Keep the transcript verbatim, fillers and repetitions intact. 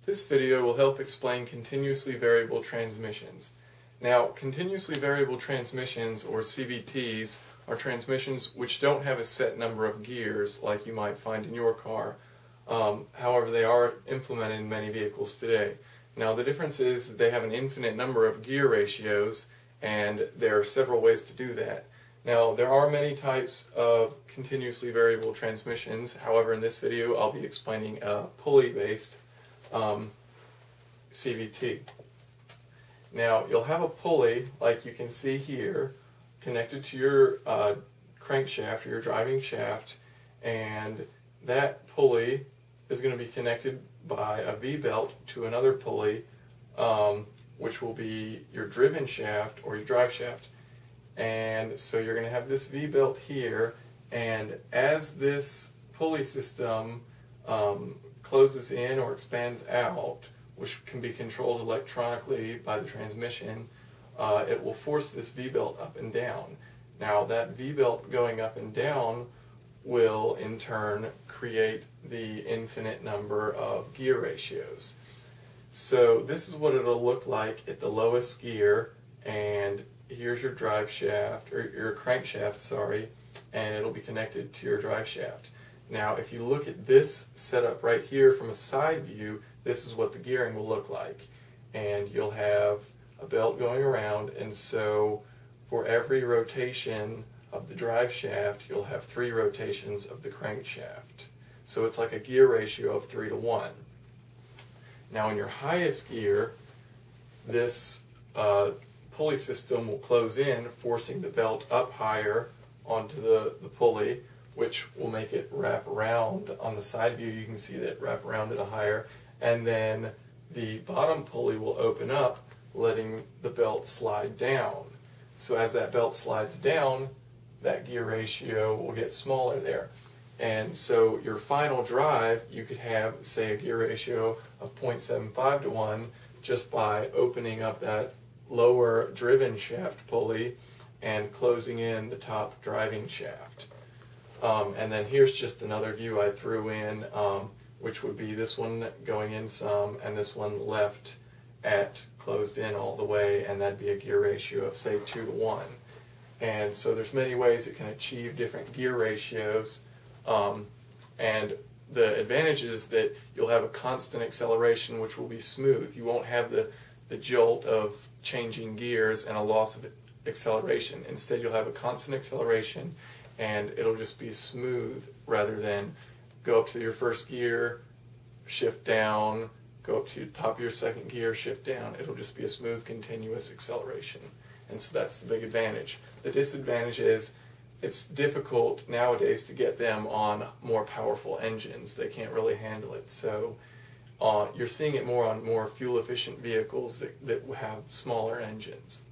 This video will help explain continuously variable transmissions. Now, continuously variable transmissions, or C V Ts, are transmissions which don't have a set number of gears like you might find in your car. Um, however, they are implemented in many vehicles today. Now, the difference is that they have an infinite number of gear ratios, and there are several ways to do that. Now, there are many types of continuously variable transmissions. However, in this video, I'll be explaining a pulley-based um, C V T. Now, you'll have a pulley, like you can see here, connected to your uh, crankshaft, or your driving shaft, and that pulley is going to be connected by a V-belt to another pulley, um, which will be your driven shaft or your drive shaft. And so you're going to have this V-belt here, and as this pulley system um, closes in or expands out, which can be controlled electronically by the transmission, uh, it will force this V-belt up and down. Now, that V-belt going up and down will in turn create the infinite number of gear ratios. So this is what it'll look like at the lowest gear, and here's your drive shaft, or your crankshaft, sorry, and it'll be connected to your drive shaft. Now, if you look at this setup right here from a side view, this is what the gearing will look like. And you'll have a belt going around, and so for every rotation of the drive shaft, you'll have three rotations of the crankshaft. So it's like a gear ratio of three to one. Now, in your highest gear, this uh, pulley system will close in, forcing the belt up higher onto the, the pulley, which will make it wrap around. On the side view, you can see that wrap around at a higher, and then the bottom pulley will open up, letting the belt slide down. So as that belt slides down, that gear ratio will get smaller there. And so your final drive, you could have, say, a gear ratio of zero point seven five to one just by opening up that lower driven shaft pulley and closing in the top driving shaft. Um, and then here's just another view I threw in, um, which would be this one going in some, and this one left at closed in all the way, and that'd be a gear ratio of, say, two to one. And so there's many ways it can achieve different gear ratios, um, and the advantage is that you'll have a constant acceleration which will be smooth. You won't have the, the jolt of changing gears and a loss of acceleration. Instead, you'll have a constant acceleration, and it'll just be smooth rather than go up to your first gear, shift down, go up to the top of your second gear, shift down. It'll just be a smooth, continuous acceleration. And so that's the big advantage. The disadvantage is it's difficult nowadays to get them on more powerful engines. They can't really handle it. So uh, you're seeing it more on more fuel-efficient vehicles that, that have smaller engines.